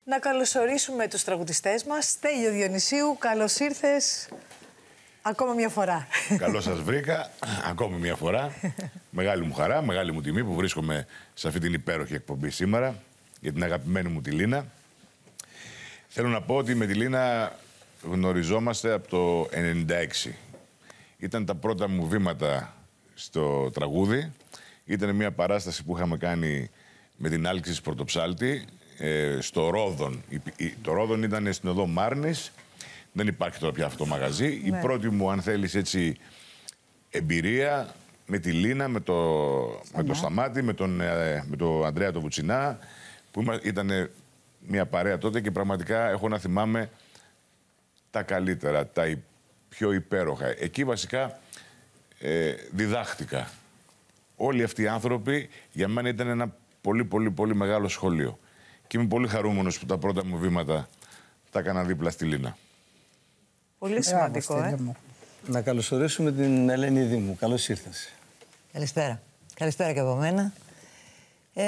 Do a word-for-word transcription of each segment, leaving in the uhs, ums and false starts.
Να καλωσορίσουμε τους τραγουδιστές μας. Στέλιο Διονυσίου, καλώς ήρθες ακόμα μια φορά. Καλώς σας βρήκα, ακόμη μια φορά. Μεγάλη μου χαρά, μεγάλη μου τιμή που βρίσκομαι σε αυτή την υπέροχη εκπομπή σήμερα για την αγαπημένη μου τη Λίνα. Θέλω να πω ότι με τη Λίνα γνωριζόμαστε από το ενενήντα έξι. Ήταν τα πρώτα μου βήματα στο τραγούδι. Ήταν μια παράσταση που είχαμε κάνει με την Άλκησης Πρωτοψάλτη ε, στο Ρόδον. Το Ρόδον ήταν στην οδό Μάρνης. Δεν υπάρχει τώρα πια αυτό το μαγαζί. Ναι. Η πρώτη μου, αν θέλεις έτσι, εμπειρία με τη Λίνα, με το, με το Σταμάτη, με τον ε, με το Ανδρέα τον Βουτσινά, που ήταν μια παρέα τότε και πραγματικά έχω να θυμάμαι τα καλύτερα, τα πιο υπέροχα. Εκεί βασικά ε, διδάχτηκα. Όλοι αυτοί οι άνθρωποι για μένα ήταν ένα πολύ πολύ πολύ μεγάλο σχολείο. Και είμαι πολύ χαρούμενος που τα πρώτα μου βήματα τα έκανα δίπλα στη Λίνα. Πολύ σημαντικό, ε. Να καλωσορίσουμε την Ελένη Δήμου. Καλώς ήρθες. Καλησπέρα. Καλησπέρα και από μένα. Ε,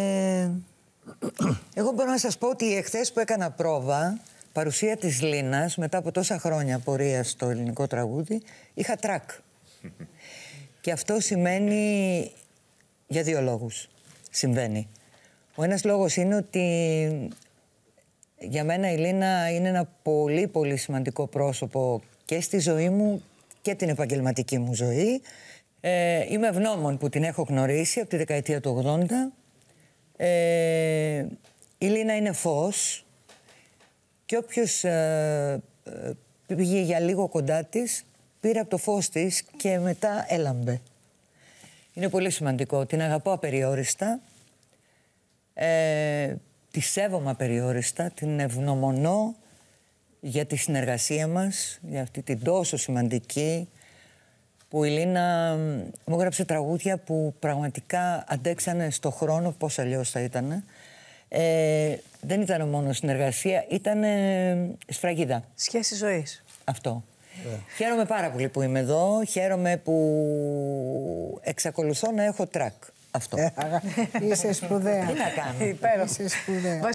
εγώ μπορώ να σας πω ότι εχθές που έκανα πρόβα, παρουσία της Λίνας, μετά από τόσα χρόνια πορεία στο ελληνικό τραγούδι, είχα τρακ. Και αυτό σημαίνει για δύο λόγους. Συμβαίνει. Ο ένας λόγος είναι ότι για μένα η Λίνα είναι ένα πολύ πολύ σημαντικό πρόσωπο και στη ζωή μου και την επαγγελματική μου ζωή. Ε, είμαι ευγνώμων που την έχω γνωρίσει από τη δεκαετία του ογδόντα. Ε, η Λίνα είναι φως και όποιος ε, ε, πήγε για λίγο κοντά της πήρε από το φως της και μετά έλαμπε. Είναι πολύ σημαντικό. Την αγαπώ απεριόριστα. Ε, τη σέβομαι απεριόριστα. Την ευγνωμονώ για τη συνεργασία μας, για αυτή την τόσο σημαντική, που η Λίνα μου έγραψε τραγούδια που πραγματικά αντέξανε στο χρόνο, πώς αλλιώς θα ήταν. Ε, δεν ήταν μόνο συνεργασία, ήταν σφραγίδα. Σχέση ζωής. Αυτό. Yeah. Χαίρομαι πάρα πολύ που είμαι εδώ. Χαίρομαι που εξακολουθώ να έχω τρακ. Αυτό. Είσαι σπουδαία. Τι να κάνω. Υπέροχο. Είσαι σπουδαία.